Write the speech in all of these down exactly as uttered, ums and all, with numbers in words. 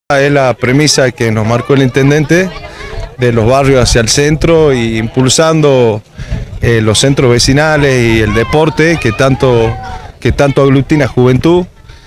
Es la premisa que nos marcó el intendente de los barrios hacia el centro y impulsando eh, los centros vecinales y el deporte que tanto, que tanto aglutina juventud.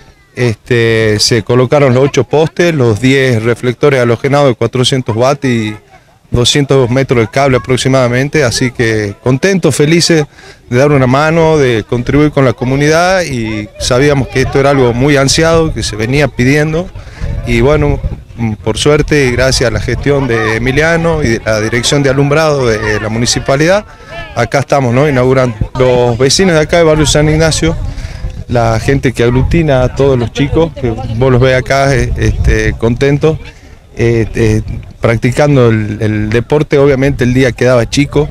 Este, se colocaron los ocho postes, los diez reflectores halogenados de cuatrocientos watts y doscientos metros de cable aproximadamente, así que contentos, felices de dar una mano, de contribuir con la comunidad, y sabíamos que esto era algo muy ansiado, que se venía pidiendo, y bueno, por suerte y gracias a la gestión de Emiliano y de la dirección de alumbrado de la municipalidad, acá estamos, ¿no?, inaugurando. Los vecinos de acá de Barrio San Ignacio, la gente que aglutina a todos los chicos, que vos los ves acá este, contentos, eh, eh, practicando el, el deporte. Obviamente el día quedaba chico,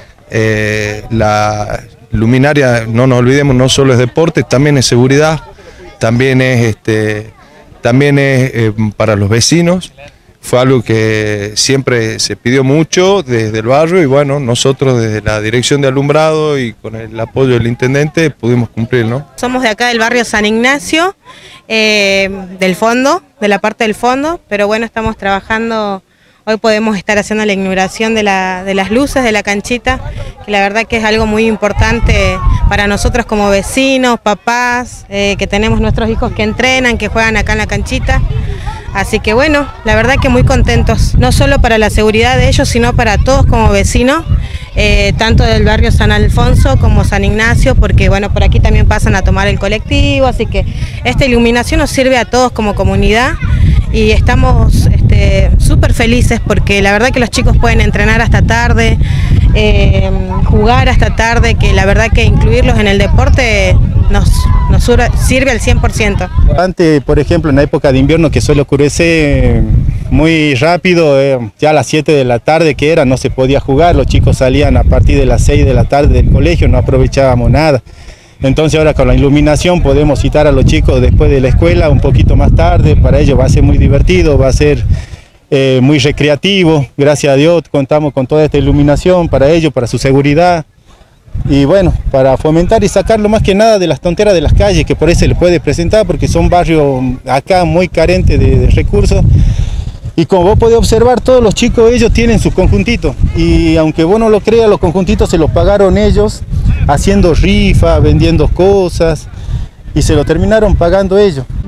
eh, la luminaria, no nos olvidemos, no solo es deporte, también es seguridad, también es, este, también es eh, para los vecinos. Fue algo que siempre se pidió mucho desde el barrio, y bueno, nosotros desde la dirección de alumbrado y con el apoyo del intendente pudimos cumplir, ¿no? Somos de acá del barrio San Ignacio, eh, del fondo, de la parte del fondo, pero bueno, estamos trabajando. Hoy podemos estar haciendo la inauguración de, la, de las luces de la canchita, que la verdad que es algo muy importante para nosotros como vecinos, papás, eh, que tenemos nuestros hijos que entrenan, que juegan acá en la canchita. Así que bueno, la verdad que muy contentos, no solo para la seguridad de ellos, sino para todos como vecinos, eh, tanto del barrio San Alfonso como San Ignacio, porque bueno, por aquí también pasan a tomar el colectivo, así que esta iluminación nos sirve a todos como comunidad. Y estamos este, súper felices porque la verdad que los chicos pueden entrenar hasta tarde, eh, jugar hasta tarde, que la verdad que incluirlos en el deporte nos, nos sirve al cien por ciento. Antes, por ejemplo, en la época de invierno que suele oscurecer muy rápido, eh, ya a las siete de la tarde que era, no se podía jugar, los chicos salían a partir de las seis de la tarde del colegio, no aprovechábamos nada. Entonces ahora con la iluminación podemos citar a los chicos después de la escuela un poquito más tarde, para ellos va a ser muy divertido, va a ser eh, muy recreativo. Gracias a Dios contamos con toda esta iluminación para ellos, para su seguridad, y bueno, para fomentar y sacarlo más que nada de las tonteras de las calles, que por eso se le puede presentar, porque son barrios acá muy carentes de, de recursos. Y como vos podés observar, todos los chicos ellos tienen sus conjuntitos, y aunque vos no lo creas, los conjuntitos se los pagaron ellos haciendo rifas, vendiendo cosas, y se lo terminaron pagando ellos.